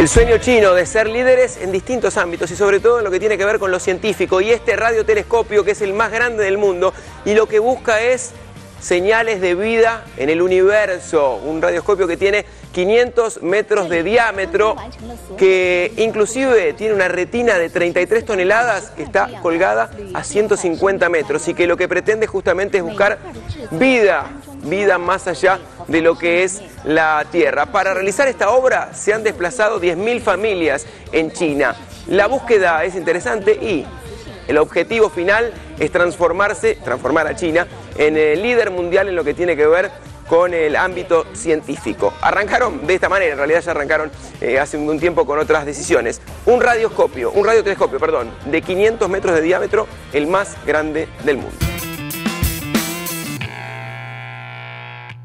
El sueño chino de ser líderes en distintos ámbitos y sobre todo en lo que tiene que ver con lo científico, y este radiotelescopio que es el más grande del mundo y lo que busca es señales de vida en el universo, un radioscopio que tiene 500 metros de diámetro, que inclusive tiene una retina de 33 toneladas que está colgada a 150 metros y que lo que pretende justamente es buscar vida más allá de lo que es la Tierra. Para realizar esta obra se han desplazado 10.000 familias en China. La búsqueda es interesante y el objetivo final es transformar a China en el líder mundial en lo que tiene que ver con el ámbito científico. Arrancaron de esta manera, en realidad ya arrancaron hace un tiempo con otras decisiones. Un radiotelescopio, de 500 metros de diámetro, el más grande del mundo.